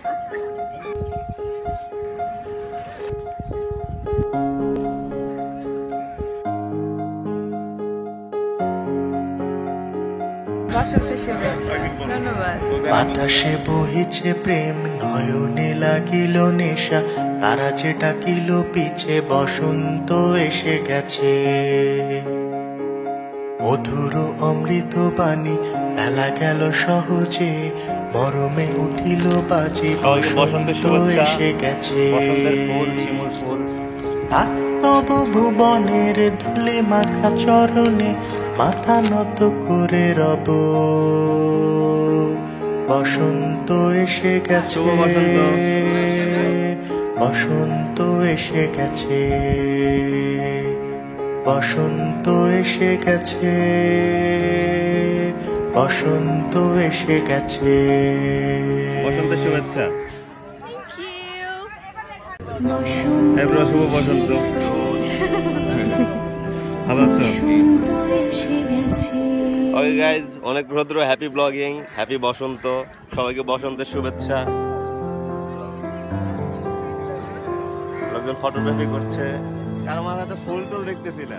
বাতাসে বহিছে প্রেম, নয়নে লাগিল নেশা, তারা যে ডাকিল পিছে, বসন্ত এসে গেছে। মধুর অমৃত বাণী, বেলা গেল সহজে, মরমে উঠিল বাজি, বসন্ত এসে গেছে। তব ভুবনের ধুলে মাখা চরণে, মাথা নত করে রব, বসন্ত এসে গেছে, বসন্ত এসে গেছে, বসন্ত এসে গেছে, বসন্ত এসে গেছে। বসন্তের শুভেচ্ছা। শুভ বসন্ত। ভালো আছো? ওকে গাইজ, অনেক রৌদ্র, হ্যাপি ব্লগিং, হ্যাপি বসন্ত, সবাইকে বসন্তের শুভেচ্ছা। লোকজন ফটোগ্রাফি করছে, কারো মাথায় তো ফুল টুল দেখতেছি না।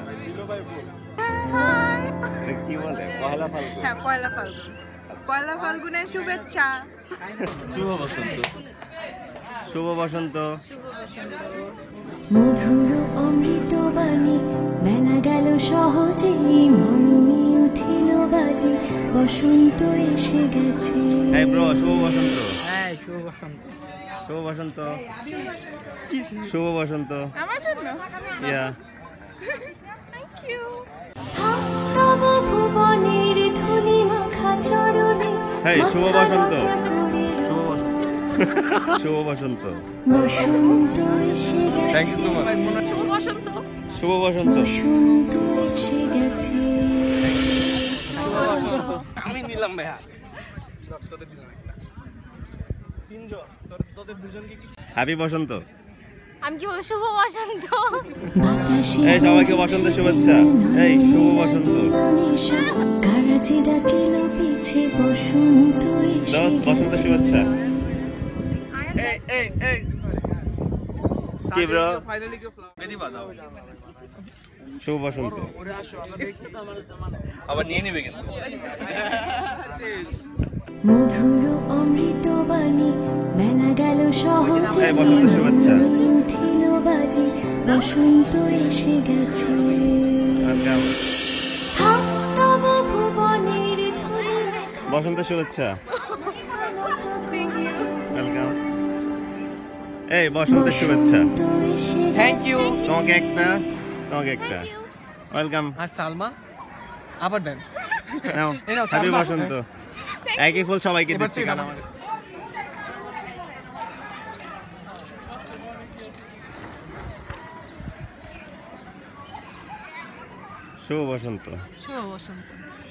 কি বলে পয়লা ফাল্গুন? হ্যাঁ, পয়লা ফাল্গুন। পয়লা ফাল্গুনের শুভেচ্ছা। শুভ বসন্ত। শুভ বসন্ত। মধুর অমৃত বাণী, বেলা গেল সহজে, মরমে উঠিল বাজি, বসন্ত এসে গেছে। এই ব্রো, শুভ বসন্ত। হ্যাঁ, শুভ বসন্ত। শুভ বসন্ত। শুভ বসন্ত। আমার জন্য? ইয়া। Thank you. তব ভুবনের ধুলি মাখা চরণে, এই শুভ বসন্ত। শুভ বসন্ত। শুভ বসন্ত। বসন্ত এসে গেছে। Thank you so much. শুভ বসন্ত। শুভ বসন্ত। বসন্ত এসে গেছে। আমি নিলাম ভাইয়া, তোদের দিলাম একটা। তিনজন, তোদের দুজনকে কি? হ্যাপি বসন্ত। আমি কি বলবো? শুভ বসন্ত। এই সবাইকে বসন্তের শুভেচ্ছা। এই শুভ বসন্ত। কারাজি ডাকিল পিছে, বসন্ত এসে বসন্তের শুভেচ্ছা। এই এই এই কি ব্রো? ফাইনালি কেউ বেদি বাজাও। শুভ বসন্ত। আবার নিয়ে নেবে কিন্তু। মধুর অমৃত বাণী, বেলা গেল সহজে, এই বসন্তের শুভেচ্ছা। উঠিল বাজি, বসন্ত এসে গেছে। তব ভুবনের ধুলি মাখা বসন্তের শুভেচ্ছা। ওয়েলকাম। এই বসন্তের শুভেচ্ছা। Thank you. তোমাকে একটা, তোমাকে একটা। ওয়েলকাম। আর সালমা আবার দেন। নাও, এই নাও, হ্যাপি সালমা। বসন্ত। একই ফুল সবাইকে এবার দিচ্ছি। তুই কারণ নাও। আমাদের শুভ বসন্ত। শুভ বসন্ত।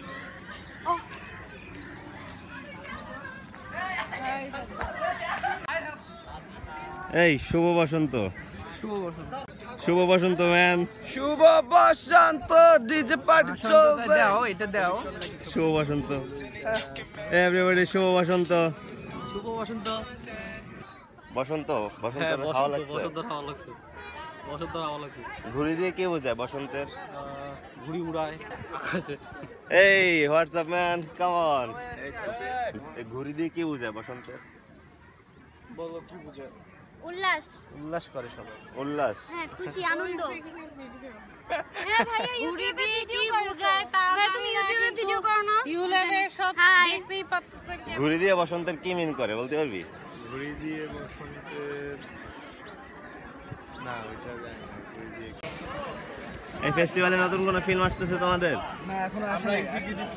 এই শুভ বসন্ত। শুভ বসন্ত। শুভ বসন্ত ম্যান। শুভ বসন্ত। ডিজে পার্টি চলবে। দাও, এটা দাও। শুভ বসন্ত। এভরিবডি শুভ বসন্ত। শুভ বসন্ত। বসন্ত, বসন্ত ভালো লাগছে। বসন্ত ভালো লাগছে। বসন্ত ভালো লাগছে। ঘুড়ি দিয়ে কে বোঝায় বসন্তের? ঘুড়ি উড়ায় আকাশে। এই হোয়াটসঅ্যাপ ম্যান, কাম অন। এই ঘুড়ি দিয়ে কি বোঝায় বসন্তের? বলো কি বুঝায়? উল্লাস। উল্লাস করে সবাই। উল্লাস। হ্যাঁ, খুশি, আনন্দ। হ্যাঁ ভাইয়া, ইউটিউবে কি বোঝায় তা তুমি ইউটিউবে ভিডিও করো না? ইউটিউবে সব দেখতেই পাচ্ছেন। ঘুড়ি দিয়ে বসন্তের কি মিন করে বলতে পারবি? ঘুড়ি দিয়ে বসন্তের, না ওইটা জানি না। ঘুড়ি দিয়ে এই ফেস্টিভ্যালে নতুন কোনো ফিল্ম আসতেছে তোমাদের? না, এখনো আসে নাই।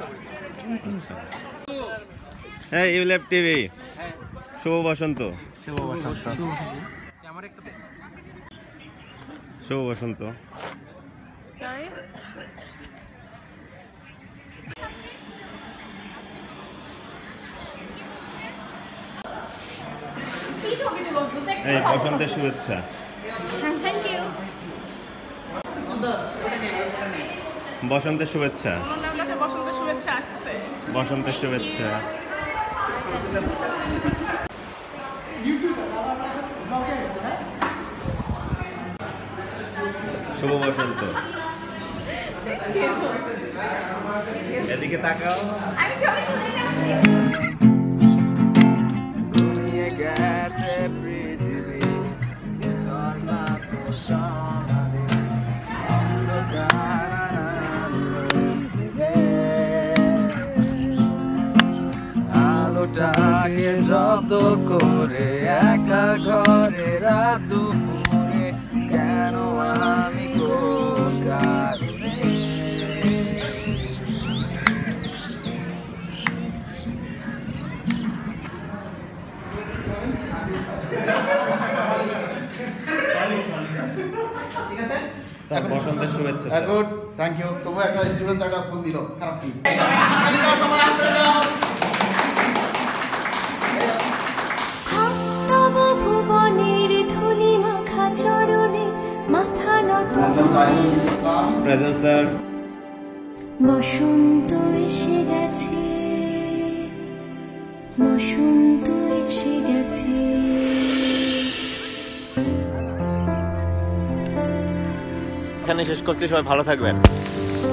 এই ইউলেপ টিভি, শুভ বসন্ত। শুভ বসন্ত। আমার একটা শুভ বসন্ত। সরি। এই বসন্তের শুভেচ্ছা। Thank you. বসন্তের শুভেচ্ছা। আমার কাছে বসন্তের শুভেচ্ছা আসতেছে। বসন্তের শুভেচ্ছা। শুভ বসন্ত। এদিকে তাকাও। ঘুমিয়ে গেছে পৃথিবী তোর মতো সোনালি অন্ধকার আলোটাকে জব্দ করে একা ঘরে রাত দুপুরে কেন আমি কারণে স্যার বসন্তের শুভেচ্ছা। Good, thank you. তবু একটা স্টুডেন্ট একটা ফুল দিল, খারাপ কি? তব ভুবনের ধুলি মাখা চরণে মাথা নত করে প্রেজেন্ট স্যার। বসন্ত এসে গেছে, বসন্ত এসে গেছে। এখানে শেষ করছি, সবাই ভালো থাকবেন।